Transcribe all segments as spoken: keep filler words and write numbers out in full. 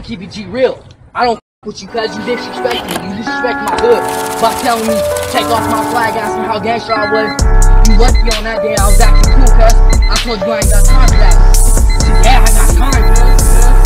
keep it G real. I don't f with you cause you disrespect me. You disrespect my hood by telling me take off my flag, asking how gangster I was. You lucky on that day I was acting cool cuz I told you I ain't got time for that. Yeah, I got time, cuz.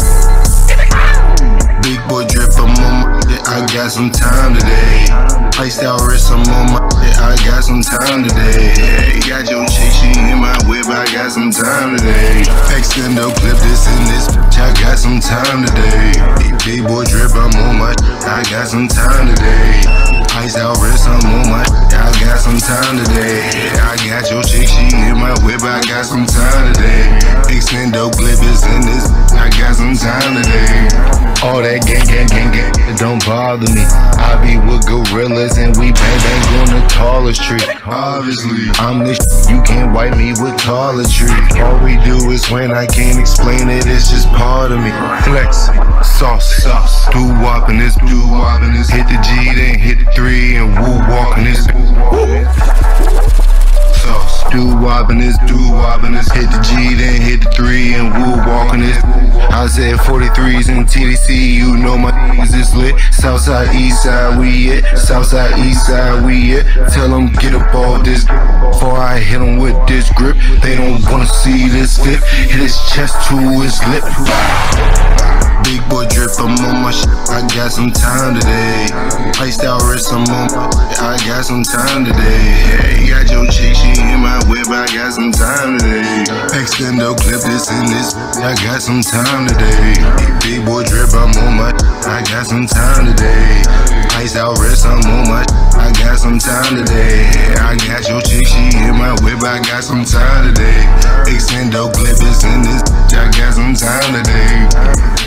Big boy drip, I'm on my shit, I got some time today. Iced out wrist, I'm on my shit, I got some time today. Yeah, got your chick, she in my whip, I got some time today. Extendo clip this and this, bitch, I got some time today. Big boy drip, I'm on my shit, I got some time today. Iced out wrist, I'm on my shit, I got some time today. Yeah, I got your chick, she in my whip, I got some time today. Extendo clip this and this, I got some time today. All that gang, gang, gang, gang, it don't bother me. I be with gorillas and we bang bang on the tallest tree. Obviously, I'm the sh you can't wipe me with toiletry. All we do is when I can't explain it, it's just part of me. Flex, sauce, sauce, do whopping this, do whopping this. Hit the G, then hit the three, and woo walking this. Sauce, do wobbin' this, do wobbin' this. Hit the G, then hit the three, and woo walking this. I said forty-threes in T D C, you know my niggas is lit. Southside, east side, we it. Southside, east side, we it. Tell them get up off this before I hit them with this grip. They don't wanna see this flip. Hit his chest to his lip. Big boy drip, I'm on my shit, I got some time today. Iced out wrist, I'm on my shit, I got some time today. Hey, got your chick, she in my whip, I got some time today. Extendo clip this and this, I got some time today. Big boy drip, I'm on my shit, I got some time today. Iced out wrist, I'm on my shit, I got some time today. I got your chick, she in my whip, I got some time today. Extendo clip this and this, I got some time today.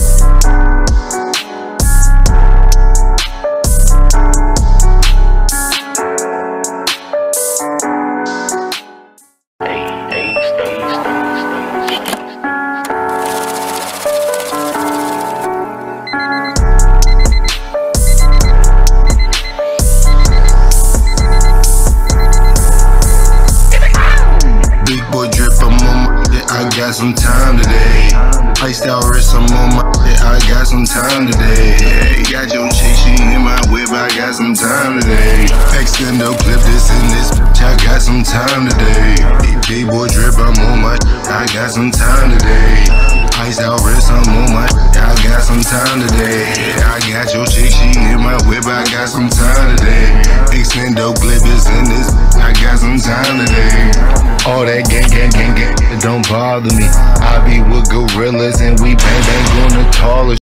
I got some time today. Iced out wrist, I'm on my shit, I got some time today. Yeah, got your chick, she in my whip, I got some time today. Extendo clip this and this, bitch, I got some time today. Big boy drip, I'm on my shit, I got some time today. Iced out wrist, I'm on my shit, I got some time today. Yeah, I got your chick, she in my whip, I got some time today. Extendo clip this and this, I got some time today. All that gang, gang, gang, gang, it don't bother me. I be with gorillas and we bang bang on the tallest.